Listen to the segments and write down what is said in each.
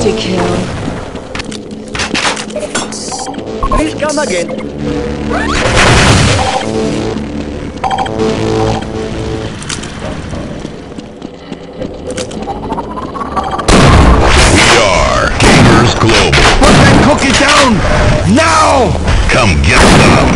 Multi-kill. Please come again. We are Gamers Global. Put that cookie down! Now! Come get some.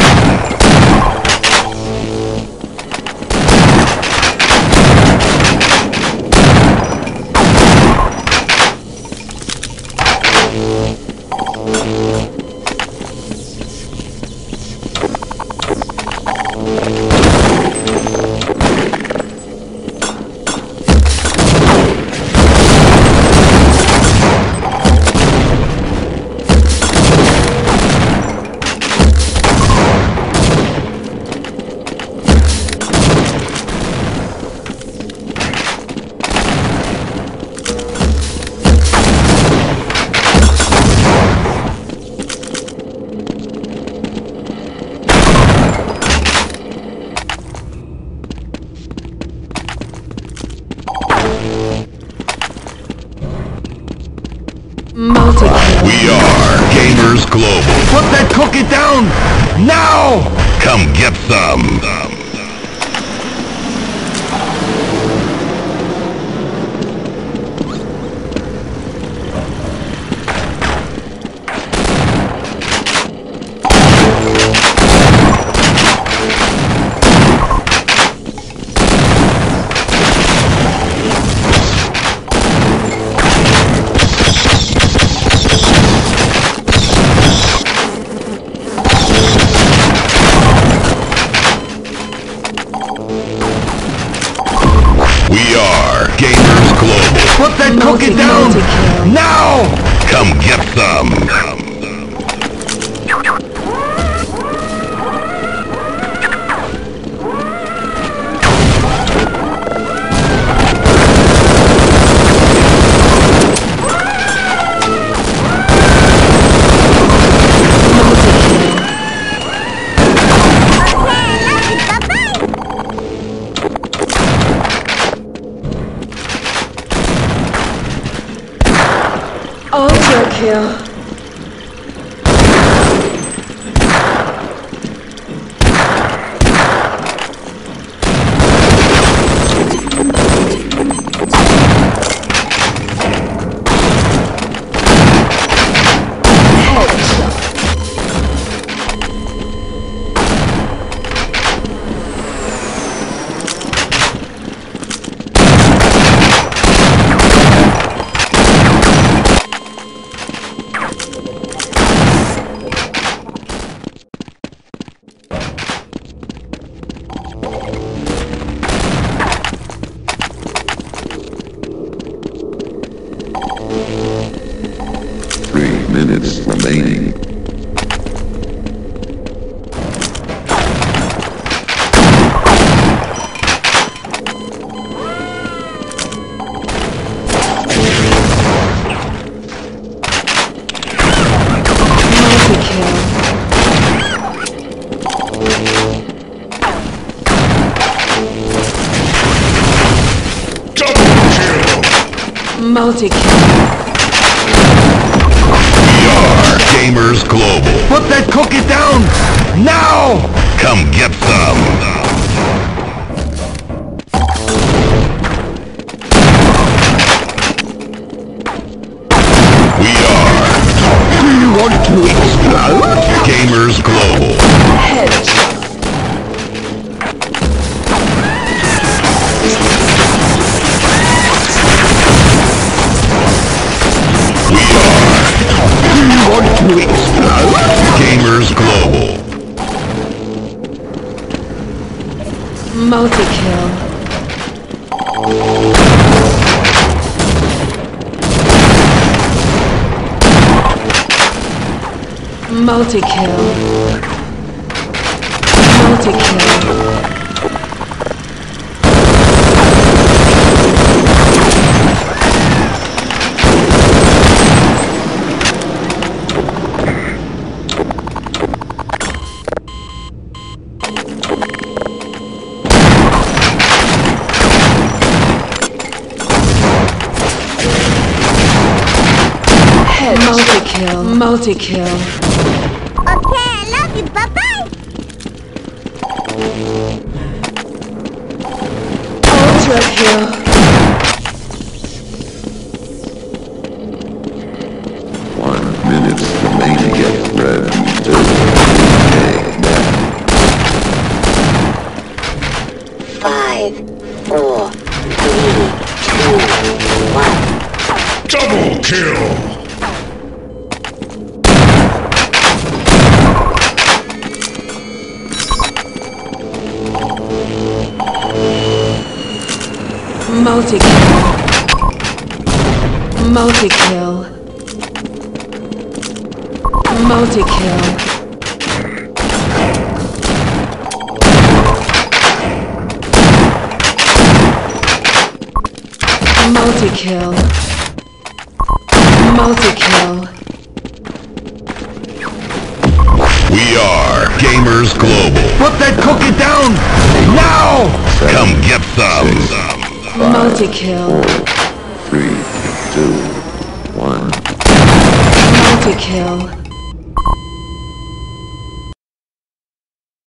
Multi-kill. We are Gamers Global. Put that cookie down! Now! Come get some. We are Gamers Global. Put that cookie down! Multi-kill. Now! Come get some. Ultra kill. Minutes remaining. Multi-kill. Gamers Global. Put that cookie down! Now! Come get some. We are Do you want to explode? Gamers Global. Headshot. We are Do you want to explode? Gamers Global. Multi-kill. Multi-kill. Multi-kill. Multi-kill. Multi-kill. Okay, I love you. Bye-bye. Ultra kill. 1 minute remaining. Get ready to take that. 5, 4, 3, 2, 1. Double kill! Multi-kill. Multi-kill. Multi-kill. Multi-kill. Multi-kill. We are Gamers Global. Put that cookie down! Now! Come get some. Multi-kill. 3, 2, 1. Multi-kill.